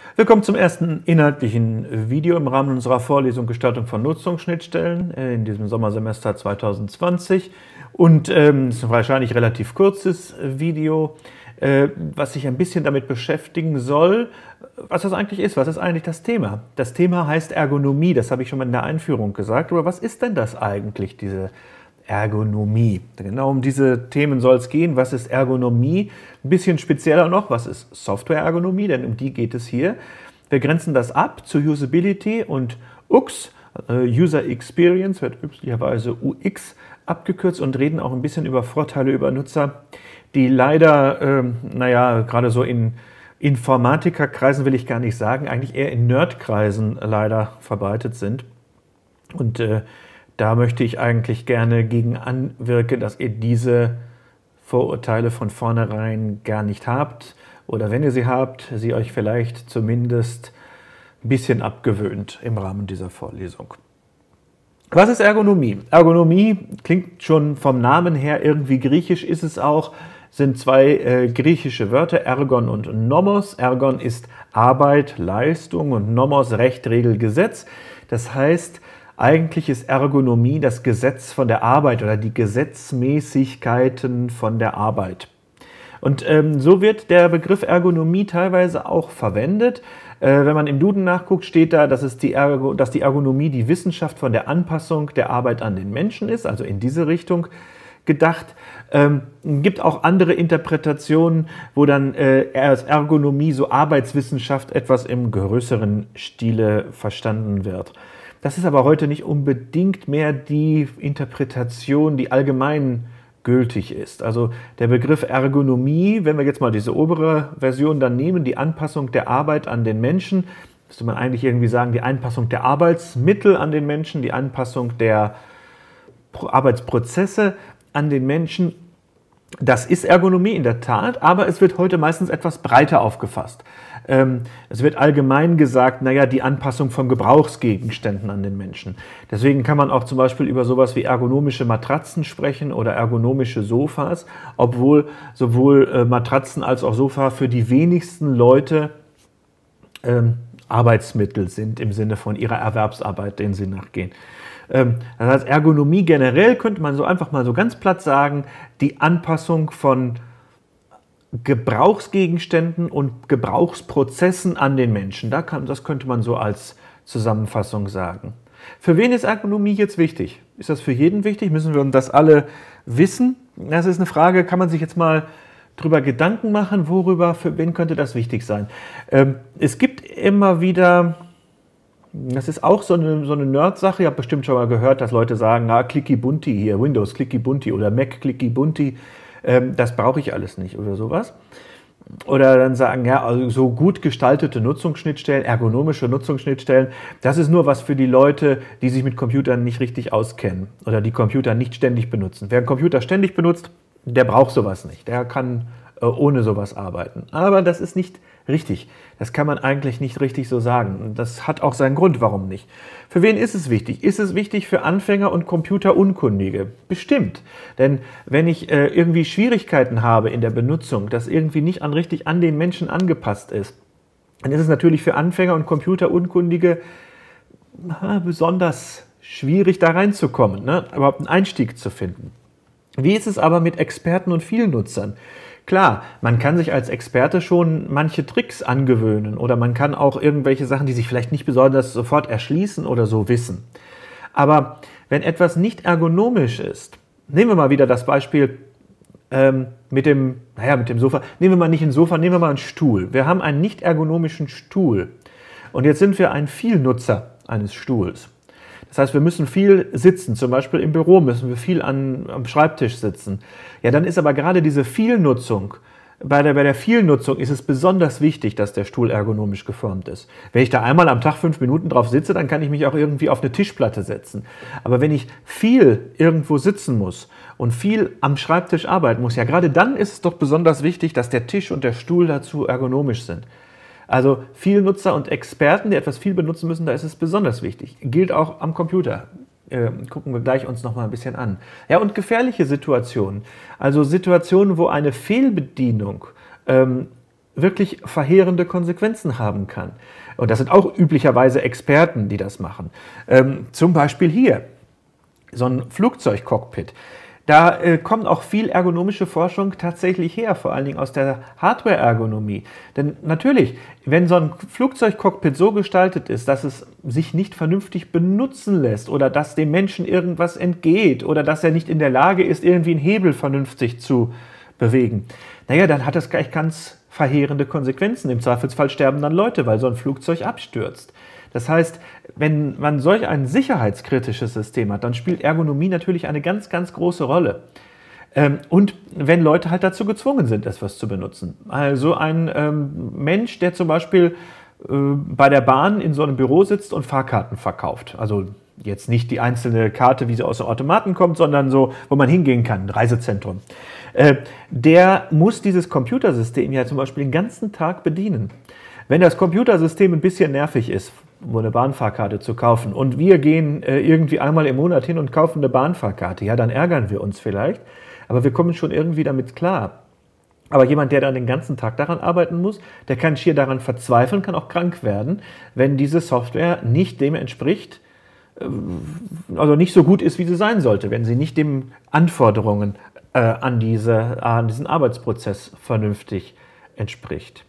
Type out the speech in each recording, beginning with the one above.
Willkommen zum ersten inhaltlichen Video im Rahmen unserer Vorlesung Gestaltung von Nutzungsschnittstellen in diesem Sommersemester 2020. Und es ist ein wahrscheinlich relativ kurzes Video, was sich ein bisschen damit beschäftigen soll, was das eigentlich ist. Was ist eigentlich das Thema? Das Thema heißt Ergonomie, das habe ich schon mal in der Einführung gesagt. Aber was ist denn das eigentlich, diese Ergonomie? Genau um diese Themen soll es gehen. Was ist Ergonomie? Ein bisschen spezieller noch, was ist Software-Ergonomie? Denn um die geht es hier. Wir grenzen das ab zu Usability und UX, User Experience, wird üblicherweise UX abgekürzt, und reden auch ein bisschen über Vorteile über Nutzer, die leider, gerade so in Informatikerkreisen will ich gar nicht sagen, eigentlich eher in Nerdkreisen leider verbreitet sind. Und da möchte ich eigentlich gerne gegen anwirken, dass ihr diese Vorurteile von vornherein gar nicht habt, oder wenn ihr sie habt, sie euch vielleicht zumindest ein bisschen abgewöhnt im Rahmen dieser Vorlesung. Was ist Ergonomie? Ergonomie klingt schon vom Namen her irgendwie griechisch, ist es auch, sind zwei griechische Wörter, Ergon und Nomos. Ergon ist Arbeit, Leistung und Nomos Recht, Regel, Gesetz. Das heißt, eigentlich ist Ergonomie das Gesetz von der Arbeit oder die Gesetzmäßigkeiten von der Arbeit. Und so wird der Begriff Ergonomie teilweise auch verwendet. Wenn man im Duden nachguckt, steht da, dass die Ergonomie die Wissenschaft von der Anpassung der Arbeit an den Menschen ist, also in diese Richtung gedacht. Gibt auch andere Interpretationen, wo dann als Ergonomie so Arbeitswissenschaft etwas im größeren Stile verstanden wird. Das ist aber heute nicht unbedingt mehr die Interpretation, die allgemein gültig ist. Also der Begriff Ergonomie, wenn wir jetzt mal diese obere Version dann nehmen, die Anpassung der Arbeit an den Menschen, müsste man eigentlich irgendwie sagen, die Anpassung der Arbeitsmittel an den Menschen, die Anpassung der Arbeitsprozesse an den Menschen. Das ist Ergonomie in der Tat, aber es wird heute meistens etwas breiter aufgefasst. Es wird allgemein gesagt, naja, die Anpassung von Gebrauchsgegenständen an den Menschen. Deswegen kann man auch zum Beispiel über sowas wie ergonomische Matratzen sprechen oder ergonomische Sofas, obwohl sowohl Matratzen als auch Sofa für die wenigsten Leute Arbeitsmittel sind im Sinne von ihrer Erwerbsarbeit, denen sie nachgehen. Das heißt, Ergonomie generell könnte man so einfach mal so ganz platt sagen, die Anpassung von Gebrauchsgegenständen und Gebrauchsprozessen an den Menschen. Das könnte man so als Zusammenfassung sagen. Für wen ist Ergonomie jetzt wichtig? Ist das für jeden wichtig? Müssen wir das alle wissen? Das ist eine Frage, kann man sich jetzt mal drüber Gedanken machen, für wen könnte das wichtig sein? Es gibt immer wieder, das ist auch so eine Nerd-Sache, ihr habt bestimmt schon mal gehört, dass Leute sagen, na, Clicky Bunti hier, Windows Clicky Bunti oder Mac Clicky Bunti, das brauche ich alles nicht oder sowas. Oder dann sagen, ja, also so gut gestaltete Nutzungsschnittstellen, ergonomische Nutzungsschnittstellen, das ist nur was für die Leute, die sich mit Computern nicht richtig auskennen oder die Computer nicht ständig benutzen. Wer einen Computer ständig benutzt, der braucht sowas nicht. Der kann ohne sowas arbeiten. Aber das ist nicht richtig. Das kann man eigentlich nicht richtig so sagen. Das hat auch seinen Grund, warum nicht. Für wen ist es wichtig? Ist es wichtig für Anfänger und Computerunkundige? Bestimmt. Denn wenn ich irgendwie Schwierigkeiten habe in der Benutzung, das irgendwie nicht richtig an den Menschen angepasst ist, dann ist es natürlich für Anfänger und Computerunkundige besonders schwierig, da reinzukommen, ne? Überhaupt einen Einstieg zu finden. Wie ist es aber mit Experten und Vielnutzern? Klar, man kann sich als Experte schon manche Tricks angewöhnen oder man kann auch irgendwelche Sachen, die sich vielleicht nicht besonders sofort erschließen oder so, wissen. Aber wenn etwas nicht ergonomisch ist, nehmen wir mal wieder das Beispiel mit dem Sofa, nehmen wir mal nicht ein Sofa, nehmen wir mal einen Stuhl. Wir haben einen nicht ergonomischen Stuhl und jetzt sind wir ein Vielnutzer eines Stuhls. Das heißt, wir müssen viel sitzen, zum Beispiel im Büro müssen wir viel am Schreibtisch sitzen. Ja, dann ist aber gerade diese Vielnutzung, bei der Vielnutzung ist es besonders wichtig, dass der Stuhl ergonomisch geformt ist. Wenn ich da einmal am Tag 5 Minuten drauf sitze, dann kann ich mich auch irgendwie auf eine Tischplatte setzen. Aber wenn ich viel irgendwo sitzen muss und viel am Schreibtisch arbeiten muss, ja, gerade dann ist es doch besonders wichtig, dass der Tisch und der Stuhl dazu ergonomisch sind. Also Vielnutzer und Experten, die etwas viel benutzen müssen, da ist es besonders wichtig. Gilt auch am Computer. Gucken wir gleich uns noch mal ein bisschen an. Ja, und gefährliche Situationen. Also Situationen, wo eine Fehlbedienung wirklich verheerende Konsequenzen haben kann. Und das sind auch üblicherweise Experten, die das machen. Zum Beispiel hier, so ein Flugzeugcockpit. Da kommt auch viel ergonomische Forschung tatsächlich her, vor allen Dingen aus der Hardware-Ergonomie. Denn natürlich, wenn so ein Flugzeugcockpit so gestaltet ist, dass es sich nicht vernünftig benutzen lässt oder dass dem Menschen irgendwas entgeht oder dass er nicht in der Lage ist, irgendwie einen Hebel vernünftig zu bewegen, naja, dann hat das gleich ganz verheerende Konsequenzen. Im Zweifelsfall sterben dann Leute, weil so ein Flugzeug abstürzt. Das heißt, wenn man solch ein sicherheitskritisches System hat, dann spielt Ergonomie natürlich eine ganz, ganz große Rolle. Und wenn Leute halt dazu gezwungen sind, etwas zu benutzen. Also ein Mensch, der zum Beispiel bei der Bahn in so einem Büro sitzt und Fahrkarten verkauft. Also jetzt nicht die einzelne Karte, wie sie aus dem Automaten kommt, sondern so, wo man hingehen kann, ein Reisezentrum. Der muss dieses Computersystem ja zum Beispiel den ganzen Tag bedienen. Wenn das Computersystem ein bisschen nervig ist, um eine Bahnfahrkarte zu kaufen, und wir gehen irgendwie einmal im Monat hin und kaufen eine Bahnfahrkarte, ja, dann ärgern wir uns vielleicht, aber wir kommen schon irgendwie damit klar. Aber jemand, der dann den ganzen Tag daran arbeiten muss, der kann schier daran verzweifeln, kann auch krank werden, wenn diese Software nicht dem entspricht, also nicht so gut ist, wie sie sein sollte, wenn sie nicht den Anforderungen an diesen Arbeitsprozess vernünftig entspricht.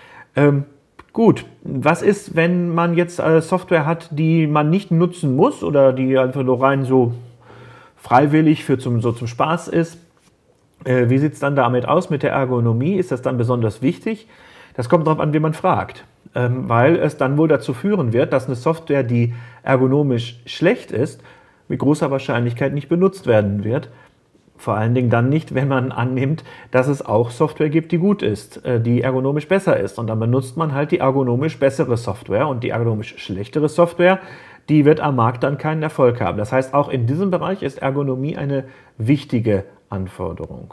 Gut, was ist, wenn man jetzt Software hat, die man nicht nutzen muss oder die einfach nur rein so freiwillig zum Spaß ist? Wie sieht es dann damit aus mit der Ergonomie? Ist das dann besonders wichtig? Das kommt darauf an, wie man fragt, weil es dann wohl dazu führen wird, dass eine Software, die ergonomisch schlecht ist, mit großer Wahrscheinlichkeit nicht benutzt werden wird. Vor allen Dingen dann nicht, wenn man annimmt, dass es auch Software gibt, die gut ist, die ergonomisch besser ist. Und dann benutzt man halt die ergonomisch bessere Software und die ergonomisch schlechtere Software, die wird am Markt dann keinen Erfolg haben. Das heißt, auch in diesem Bereich ist Ergonomie eine wichtige Anforderung.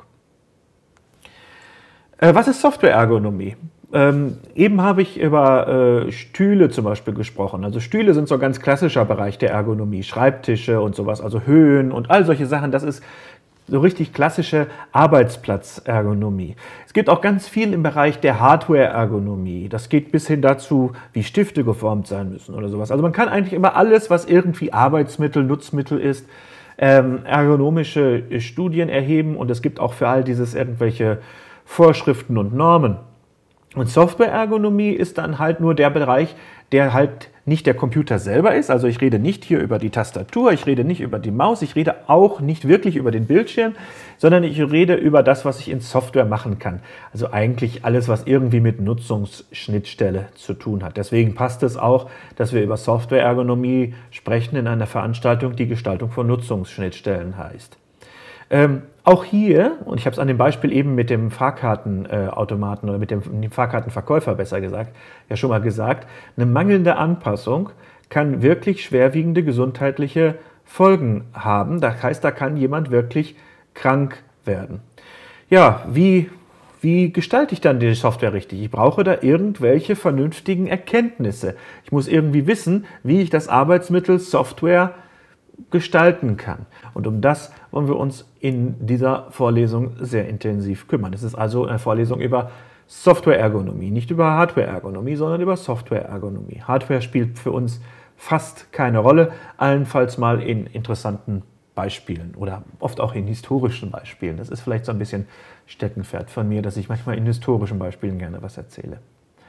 Was ist Software-Ergonomie? Eben habe ich über Stühle zum Beispiel gesprochen. Also Stühle sind so ein ganz klassischer Bereich der Ergonomie. Schreibtische und sowas, also Höhen und all solche Sachen, das ist so richtig klassische Arbeitsplatzergonomie. Es gibt auch ganz viel im Bereich der Hardware-Ergonomie. Das geht bis hin dazu, wie Stifte geformt sein müssen oder sowas. Also man kann eigentlich immer alles, was irgendwie Arbeitsmittel, Nutzmittel ist, ergonomische Studien erheben, und es gibt auch für all dieses irgendwelche Vorschriften und Normen. Und Software-Ergonomie ist dann halt nur der Bereich, der halt nicht der Computer selber ist. Also ich rede nicht hier über die Tastatur, ich rede nicht über die Maus, ich rede auch nicht wirklich über den Bildschirm, sondern ich rede über das, was ich in Software machen kann. Also eigentlich alles, was irgendwie mit Nutzungsschnittstelle zu tun hat. Deswegen passt es auch, dass wir über Software-Ergonomie sprechen in einer Veranstaltung, die Gestaltung von Nutzungsschnittstellen heißt. Auch hier, und ich habe es an dem Beispiel eben mit dem Fahrkartenautomaten oder mit dem Fahrkartenverkäufer besser gesagt, ja schon mal gesagt, eine mangelnde Anpassung kann wirklich schwerwiegende gesundheitliche Folgen haben. Das heißt, da kann jemand wirklich krank werden. Ja, wie gestalte ich dann die Software richtig? Ich brauche da irgendwelche vernünftigen Erkenntnisse. Ich muss irgendwie wissen, wie ich das Arbeitsmittel Software gestalten kann. Und um das wollen wir uns in dieser Vorlesung sehr intensiv kümmern. Es ist also eine Vorlesung über Software-Ergonomie, nicht über Hardware-Ergonomie, sondern über Software-Ergonomie. Hardware spielt für uns fast keine Rolle, allenfalls mal in interessanten Beispielen oder oft auch in historischen Beispielen. Das ist vielleicht so ein bisschen Steckenpferd von mir, dass ich manchmal in historischen Beispielen gerne was erzähle.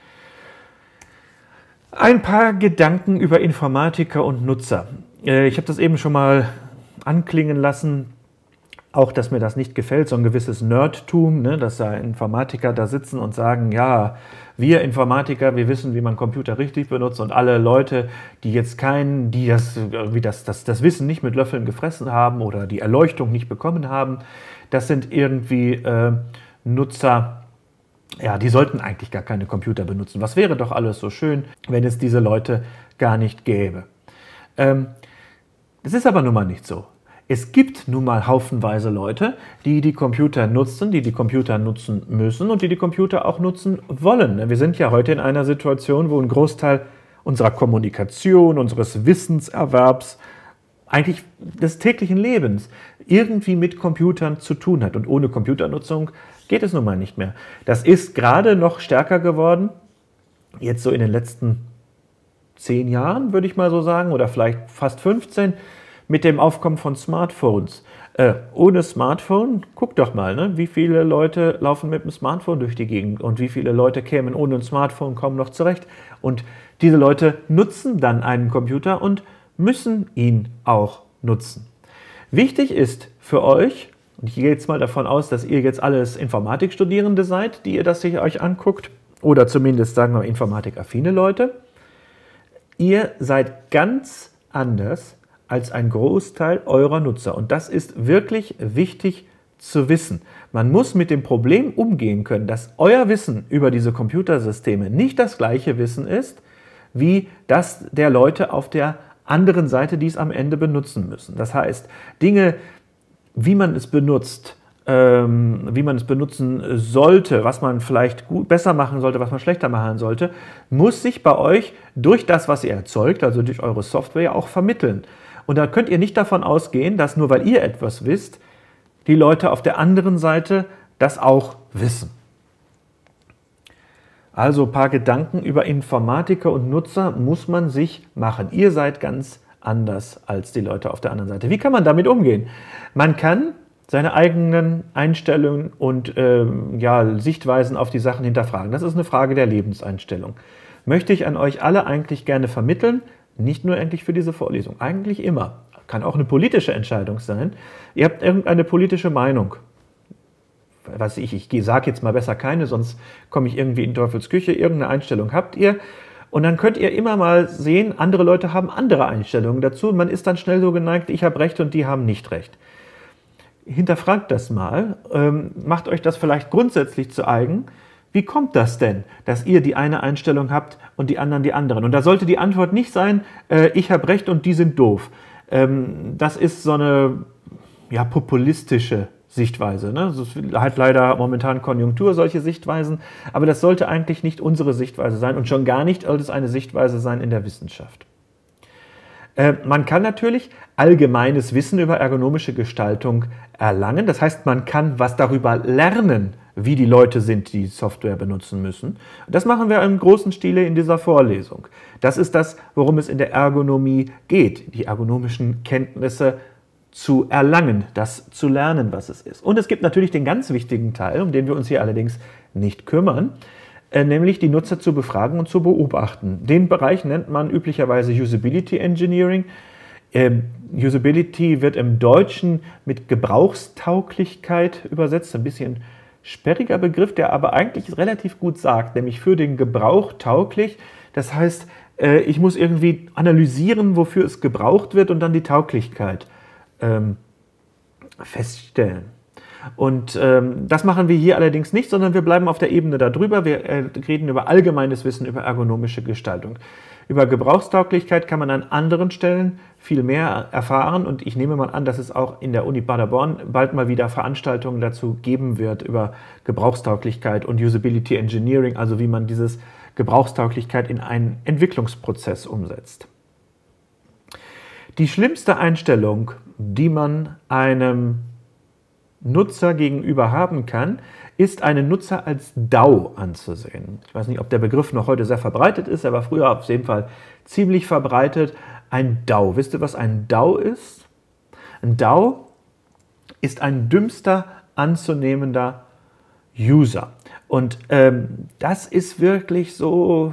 Ein paar Gedanken über Informatiker und Nutzer. Ich habe das eben schon mal anklingen lassen, auch dass mir das nicht gefällt, so ein gewisses Nerdtum, ne, dass da Informatiker da sitzen und sagen, ja, wir Informatiker, wir wissen, wie man Computer richtig benutzt, und alle Leute, die jetzt das Wissen nicht mit Löffeln gefressen haben oder die Erleuchtung nicht bekommen haben, das sind irgendwie Nutzer, ja, die sollten eigentlich gar keine Computer benutzen. Was wäre doch alles so schön, wenn es diese Leute gar nicht gäbe. Das ist aber nun mal nicht so. Es gibt nun mal haufenweise Leute, die die Computer nutzen, die die Computer nutzen müssen und die die Computer auch nutzen wollen. Wir sind ja heute in einer Situation, wo ein Großteil unserer Kommunikation, unseres Wissenserwerbs, eigentlich des täglichen Lebens irgendwie mit Computern zu tun hat. Und ohne Computernutzung geht es nun mal nicht mehr. Das ist gerade noch stärker geworden, jetzt so in den letzten 10 Jahren, würde ich mal so sagen, oder vielleicht fast 15, mit dem Aufkommen von Smartphones. Ohne Smartphone, guck doch mal, ne? Wie viele Leute laufen mit dem Smartphone durch die Gegend und wie viele Leute kämen ohne ein Smartphone kaum noch zurecht. Und diese Leute nutzen dann einen Computer und müssen ihn auch nutzen. Wichtig ist für euch, und ich gehe jetzt mal davon aus, dass ihr jetzt alles Informatikstudierende seid, die ihr das sich euch anguckt, oder zumindest, sagen wir mal, informatikaffine Leute, ihr seid ganz anders als ein Großteil eurer Nutzer. Und das ist wirklich wichtig zu wissen. Man muss mit dem Problem umgehen können, dass euer Wissen über diese Computersysteme nicht das gleiche Wissen ist, wie das der Leute auf der anderen Seite, die es am Ende benutzen müssen. Das heißt, Dinge, wie man es benutzt, wie man es benutzen sollte, was man vielleicht besser machen sollte, was man schlechter machen sollte, muss sich bei euch durch das, was ihr erzeugt, also durch eure Software, auch vermitteln. Und da könnt ihr nicht davon ausgehen, dass nur weil ihr etwas wisst, die Leute auf der anderen Seite das auch wissen. Also ein paar Gedanken über Informatiker und Nutzer muss man sich machen. Ihr seid ganz anders als die Leute auf der anderen Seite. Wie kann man damit umgehen? Man kann seine eigenen Einstellungen und Sichtweisen auf die Sachen hinterfragen. Das ist eine Frage der Lebenseinstellung. Möchte ich an euch alle eigentlich gerne vermitteln, nicht nur eigentlich für diese Vorlesung, eigentlich immer. Kann auch eine politische Entscheidung sein. Ihr habt irgendeine politische Meinung. Ich sage jetzt mal besser keine, sonst komme ich irgendwie in Teufels Küche. Irgendeine Einstellung habt ihr. Und dann könnt ihr immer mal sehen, andere Leute haben andere Einstellungen dazu. Und man ist dann schnell so geneigt, ich habe Recht und die haben nicht Recht. Hinterfragt das mal, macht euch das vielleicht grundsätzlich zu eigen. Wie kommt das denn, dass ihr die eine Einstellung habt und die anderen die anderen? Und da sollte die Antwort nicht sein, ich habe Recht und die sind doof. Das ist so eine populistische Sichtweise. Ne? Das hat leider momentan Konjunktur, solche Sichtweisen. Aber das sollte eigentlich nicht unsere Sichtweise sein und schon gar nicht sollte es eine Sichtweise sein in der Wissenschaft. Man kann natürlich allgemeines Wissen über ergonomische Gestaltung erlangen. Das heißt, man kann was darüber lernen, wie die Leute sind, die Software benutzen müssen. Das machen wir im großen Stile in dieser Vorlesung. Das ist das, worum es in der Ergonomie geht, die ergonomischen Kenntnisse zu erlangen, das zu lernen, was es ist. Und es gibt natürlich den ganz wichtigen Teil, um den wir uns hier allerdings nicht kümmern, nämlich die Nutzer zu befragen und zu beobachten. Den Bereich nennt man üblicherweise Usability Engineering. Usability wird im Deutschen mit Gebrauchstauglichkeit übersetzt, ein bisschen sperriger Begriff, der aber eigentlich relativ gut sagt, nämlich für den Gebrauch tauglich. Das heißt, ich muss irgendwie analysieren, wofür es gebraucht wird und dann die Tauglichkeit feststellen. Und das machen wir hier allerdings nicht, sondern wir bleiben auf der Ebene darüber. Wir reden über allgemeines Wissen über ergonomische Gestaltung. Über Gebrauchstauglichkeit kann man an anderen Stellen viel mehr erfahren und ich nehme mal an, dass es auch in der Uni Paderborn bald mal wieder Veranstaltungen dazu geben wird über Gebrauchstauglichkeit und Usability Engineering, also wie man dieses Gebrauchstauglichkeit in einen Entwicklungsprozess umsetzt. Die schlimmste Einstellung, die man einem Nutzer gegenüber haben kann, ist einen Nutzer als DAO anzusehen. Ich weiß nicht, ob der Begriff noch heute sehr verbreitet ist, er war früher auf jeden Fall ziemlich verbreitet. Ein DAO. Wisst ihr, was ein DAO ist? Ein DAO ist ein dümmster anzunehmender User. Und das ist wirklich so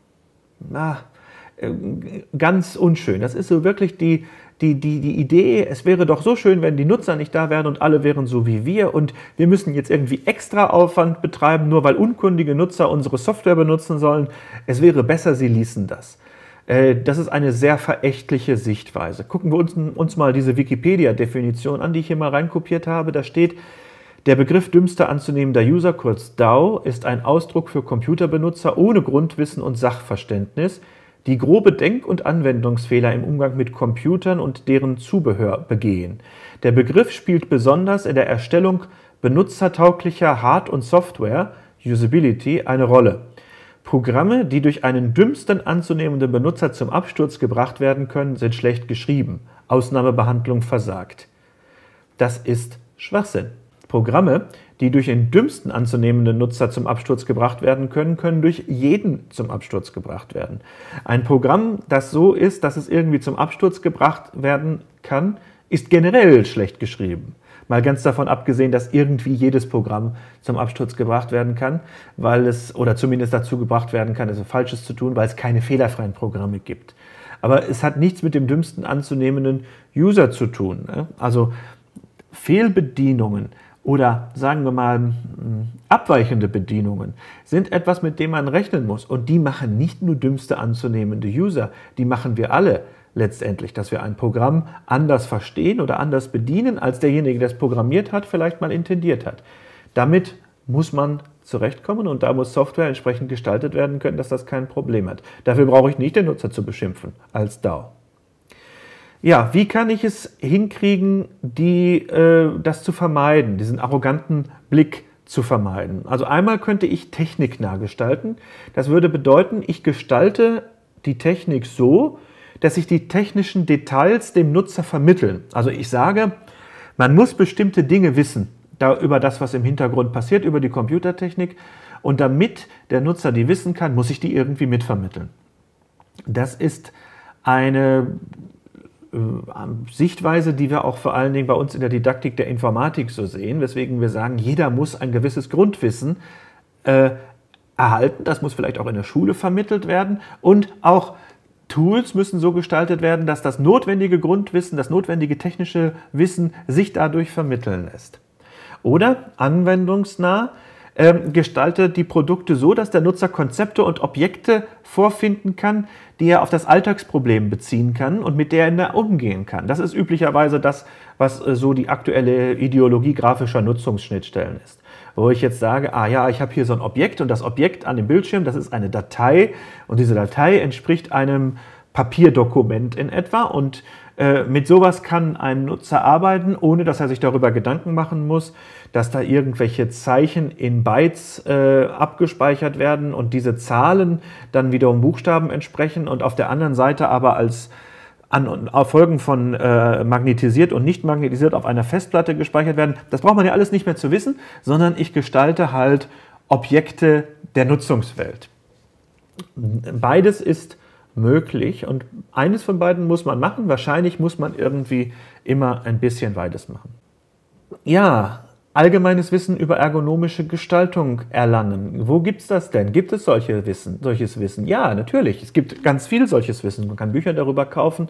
ganz unschön. Das ist so wirklich die Idee, es wäre doch so schön, wenn die Nutzer nicht da wären und alle wären so wie wir und wir müssen jetzt irgendwie extra Aufwand betreiben, nur weil unkundige Nutzer unsere Software benutzen sollen. Es wäre besser, sie ließen das. Das ist eine sehr verächtliche Sichtweise. Gucken wir uns mal diese Wikipedia-Definition an, die ich hier mal reinkopiert habe. Da steht, der Begriff dümmster anzunehmender User, kurz DAO, ist ein Ausdruck für Computerbenutzer ohne Grundwissen und Sachverständnis, die grobe Denk- und Anwendungsfehler im Umgang mit Computern und deren Zubehör begehen. Der Begriff spielt besonders in der Erstellung benutzertauglicher Hard- und Software, Usability, eine Rolle. Programme, die durch einen dümmsten anzunehmenden Benutzer zum Absturz gebracht werden können, sind schlecht geschrieben. Ausnahmebehandlung versagt. Das ist Schwachsinn. Programme, die durch den dümmsten anzunehmenden Nutzer zum Absturz gebracht werden können, können durch jeden zum Absturz gebracht werden. Ein Programm, das so ist, dass es irgendwie zum Absturz gebracht werden kann, ist generell schlecht geschrieben. Mal ganz davon abgesehen, dass irgendwie jedes Programm zum Absturz gebracht werden kann, weil es, oder zumindest dazu gebracht werden kann, etwas Falsches zu tun, weil es keine fehlerfreien Programme gibt. Aber es hat nichts mit dem dümmsten anzunehmenden User zu tun. Also Fehlbedienungen oder sagen wir mal abweichende Bedienungen sind etwas, mit dem man rechnen muss. Und die machen nicht nur dümmste anzunehmende User, die machen wir alle letztendlich, dass wir ein Programm anders verstehen oder anders bedienen, als derjenige, der es programmiert hat, vielleicht mal intendiert hat. Damit muss man zurechtkommen und da muss Software entsprechend gestaltet werden können, dass das kein Problem hat. Dafür brauche ich nicht den Nutzer zu beschimpfen als DAO. Ja, wie kann ich es hinkriegen, das zu vermeiden, diesen arroganten Blick zu vermeiden? Also einmal könnte ich techniknah gestalten. Das würde bedeuten, ich gestalte die Technik so, dass sich die technischen Details dem Nutzer vermitteln. Also ich sage, man muss bestimmte Dinge wissen über das, was im Hintergrund passiert, über die Computertechnik. Und damit der Nutzer die wissen kann, muss ich die irgendwie mitvermitteln. Das ist eine Sichtweise, die wir auch vor allen Dingen bei uns in der Didaktik der Informatik so sehen, weswegen wir sagen, jeder muss ein gewisses Grundwissen erhalten. Das muss vielleicht auch in der Schule vermittelt werden und auch Tools müssen so gestaltet werden, dass das notwendige Grundwissen, das notwendige technische Wissen sich dadurch vermitteln lässt. Oder anwendungsnah gestalte die Produkte so, dass der Nutzer Konzepte und Objekte vorfinden kann, die er auf das Alltagsproblem beziehen kann und mit denen er umgehen kann. Das ist üblicherweise das, was so die aktuelle Ideologie grafischer Nutzungsschnittstellen ist. Wo ich jetzt sage, ah ja, ich habe hier so ein Objekt und das Objekt an dem Bildschirm, das ist eine Datei und diese Datei entspricht einem Papierdokument in etwa und mit sowas kann ein Nutzer arbeiten, ohne dass er sich darüber Gedanken machen muss, dass da irgendwelche Zeichen in Bytes abgespeichert werden und diese Zahlen dann wiederum Buchstaben entsprechen und auf der anderen Seite aber als Folgen von magnetisiert und nicht magnetisiert auf einer Festplatte gespeichert werden. Das braucht man ja alles nicht mehr zu wissen, sondern ich gestalte halt Objekte der Nutzungswelt. Beides ist möglich und eines von beiden muss man machen. Wahrscheinlich muss man irgendwie immer ein bisschen beides machen. Ja, allgemeines Wissen über ergonomische Gestaltung erlangen. Wo gibt es das denn? Gibt es solches Wissen? Ja, natürlich. Es gibt ganz viel solches Wissen. Man kann Bücher darüber kaufen.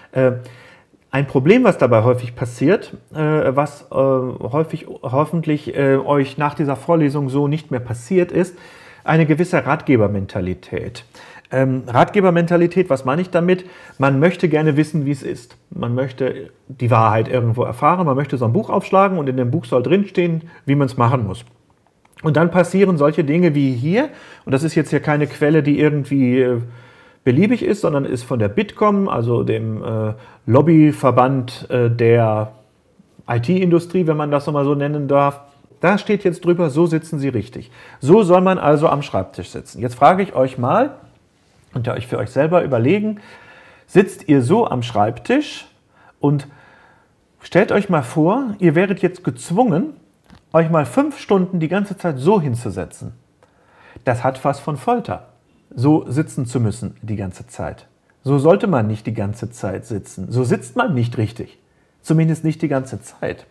Ein Problem, was dabei häufig passiert, was hoffentlich euch nach dieser Vorlesung so nicht mehr passiert, ist eine gewisse Ratgebermentalität. Ratgebermentalität, was meine ich damit? Man möchte gerne wissen, wie es ist. Man möchte die Wahrheit irgendwo erfahren, man möchte so ein Buch aufschlagen und in dem Buch soll drinstehen, wie man es machen muss. Und dann passieren solche Dinge wie hier, und das ist jetzt hier keine Quelle, die irgendwie beliebig ist, sondern ist von der Bitkom, also dem Lobbyverband der IT-Industrie, wenn man das nochmal so nennen darf. Da steht jetzt drüber, so sitzen Sie richtig. So soll man also am Schreibtisch sitzen. Jetzt frage ich euch mal, und ihr euch für euch selber überlegen, sitzt ihr so am Schreibtisch und stellt euch mal vor, ihr wäret jetzt gezwungen, euch mal 5 Stunden die ganze Zeit so hinzusetzen. Das hat was von Folter, so sitzen zu müssen die ganze Zeit. So sollte man nicht die ganze Zeit sitzen. So sitzt man nicht richtig. Zumindest nicht die ganze Zeit.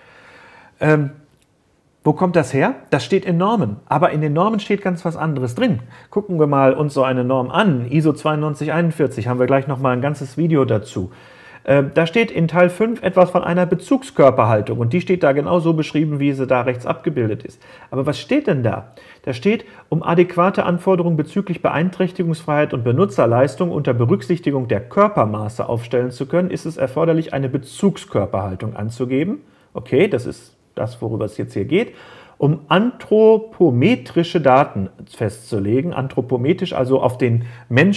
Wo kommt das her? Das steht in Normen, aber in den Normen steht ganz was anderes drin. Gucken wir mal uns so eine Norm an, ISO 9241, haben wir gleich nochmal ein ganzes Video dazu. Da steht in Teil 5 etwas von einer Bezugskörperhaltung und die steht da genau so beschrieben, wie sie da rechts abgebildet ist. Aber was steht denn da? Da steht, um adäquate Anforderungen bezüglich Beeinträchtigungsfreiheit und Benutzerleistung unter Berücksichtigung der Körpermaße aufstellen zu können, ist es erforderlich, eine Bezugskörperhaltung anzugeben. Okay, das ist das, worüber es jetzt hier geht, um anthropometrische Daten festzulegen. Anthropometrisch, also auf den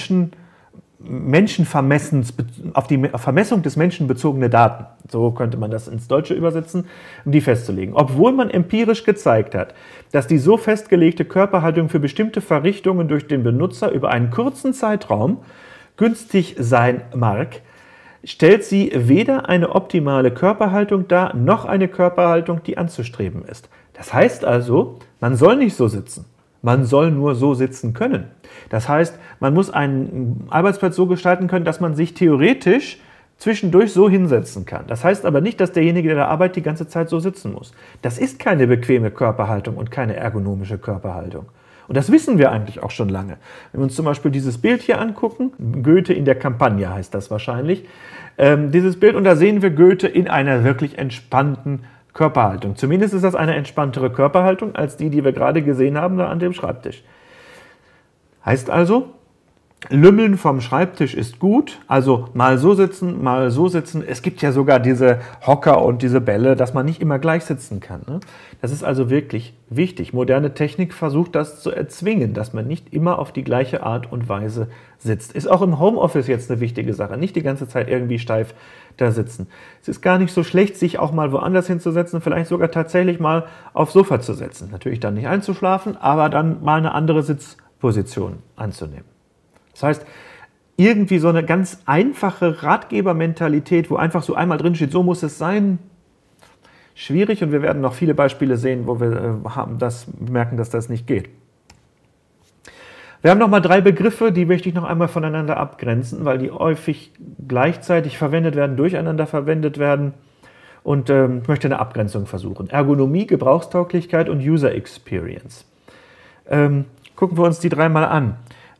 auf die Vermessung des Menschen bezogene Daten. So könnte man das ins Deutsche übersetzen, um die festzulegen. Obwohl man empirisch gezeigt hat, dass die so festgelegte Körperhaltung für bestimmte Verrichtungen durch den Benutzer über einen kurzen Zeitraum günstig sein mag, stellt sie weder eine optimale Körperhaltung dar, noch eine Körperhaltung, die anzustreben ist. Das heißt also, man soll nicht so sitzen. Man soll nur so sitzen können. Das heißt, man muss einen Arbeitsplatz so gestalten können, dass man sich theoretisch zwischendurch so hinsetzen kann. Das heißt aber nicht, dass derjenige, der da arbeitet, die ganze Zeit so sitzen muss. Das ist keine bequeme Körperhaltung und keine ergonomische Körperhaltung. Und das wissen wir eigentlich auch schon lange. Wenn wir uns zum Beispiel dieses Bild hier angucken, Goethe in der Campagna heißt das wahrscheinlich, dieses Bild, und da sehen wir Goethe in einer wirklich entspannten Körperhaltung. Zumindest ist das eine entspanntere Körperhaltung als die, die wir gerade gesehen haben da an dem Schreibtisch. Heißt also, Lümmeln vom Schreibtisch ist gut, also mal so sitzen, mal so sitzen. Es gibt ja sogar diese Hocker und diese Bälle, dass man nicht immer gleich sitzen kann. Ne? Das ist also wirklich wichtig. Moderne Technik versucht das zu erzwingen, dass man nicht immer auf die gleiche Art und Weise sitzt. Ist auch im Homeoffice jetzt eine wichtige Sache, nicht die ganze Zeit irgendwie steif da sitzen. Es ist gar nicht so schlecht, sich auch mal woanders hinzusetzen, vielleicht sogar tatsächlich mal aufs Sofa zu setzen. Natürlich dann nicht einzuschlafen, aber dann mal eine andere Sitzposition anzunehmen. Das heißt, irgendwie so eine ganz einfache Ratgebermentalität, wo einfach so einmal drin steht, so muss es sein, schwierig, und wir werden noch viele Beispiele sehen, wo wir merken, dass das nicht geht. Wir haben noch mal 3 Begriffe, die möchte ich noch einmal voneinander abgrenzen, weil die häufig gleichzeitig verwendet werden, durcheinander verwendet werden, und ich möchte eine Abgrenzung versuchen. Ergonomie, Gebrauchstauglichkeit und User Experience. Gucken wir uns die 3 mal an.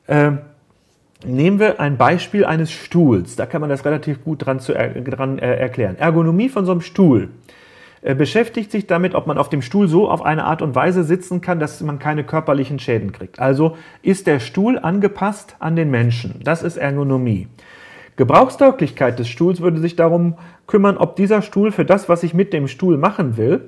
Nehmen wir ein Beispiel eines Stuhls, da kann man das relativ gut dran erklären. Ergonomie von so einem Stuhl beschäftigt sich damit, ob man auf dem Stuhl so auf eine Art und Weise sitzen kann, dass man keine körperlichen Schäden kriegt. Also ist der Stuhl angepasst an den Menschen. Das ist Ergonomie. Gebrauchstauglichkeit des Stuhls würde sich darum kümmern, ob dieser Stuhl für das, was ich mit dem Stuhl machen will,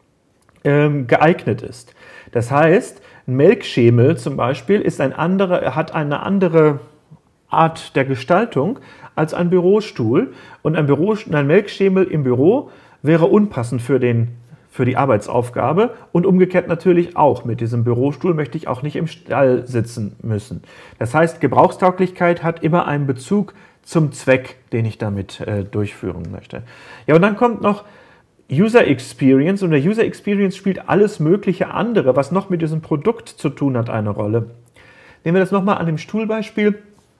geeignet ist. Das heißt, ein Melkschemel zum Beispiel hat eine andere Art der Gestaltung als ein Bürostuhl, und ein Melkschemel im Büro wäre unpassend für die Arbeitsaufgabe, und umgekehrt natürlich auch. Mit diesem Bürostuhl möchte ich auch nicht im Stall sitzen müssen. Das heißt, Gebrauchstauglichkeit hat immer einen Bezug zum Zweck, den ich damit durchführen möchte. Ja, und dann kommt noch User Experience, und der User Experience spielt alles mögliche andere, was noch mit diesem Produkt zu tun hat, eine Rolle. Nehmen wir das nochmal an dem Stuhlbeispiel.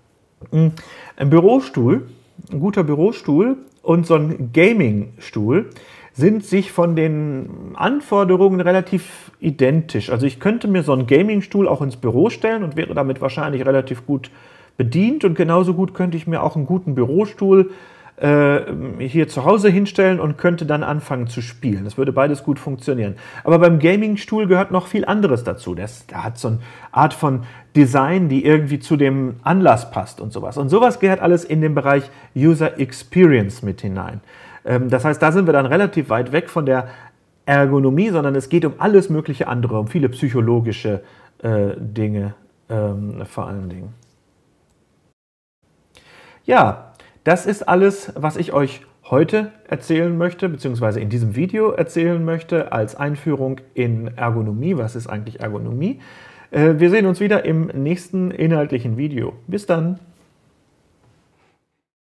Ein Bürostuhl, ein guter Bürostuhl und so ein Gaming-Stuhl sind sich von den Anforderungen relativ identisch. Also ich könnte mir so einen Gaming-Stuhl auch ins Büro stellen und wäre damit wahrscheinlich relativ gut bedient, und genauso gut könnte ich mir auch einen guten Bürostuhl hier zu Hause hinstellen und könnte dann anfangen zu spielen. Das würde beides gut funktionieren. Aber beim Gaming-Stuhl gehört noch viel anderes dazu. Der hat so eine Art von Design, die irgendwie zu dem Anlass passt und sowas. Und sowas gehört alles in den Bereich User Experience mit hinein. Das heißt, da sind wir dann relativ weit weg von der Ergonomie, sondern es geht um alles mögliche andere, um viele psychologische Dinge vor allen Dingen. Ja, das ist alles, was ich euch heute erzählen möchte, beziehungsweise in diesem Video erzählen möchte, als Einführung in Ergonomie. Was ist eigentlich Ergonomie? Wir sehen uns wieder im nächsten inhaltlichen Video. Bis dann!